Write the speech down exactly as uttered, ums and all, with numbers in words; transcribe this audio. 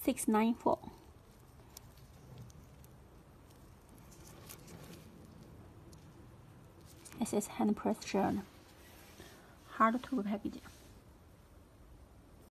six nine four. This is hand press shirt, hard to package.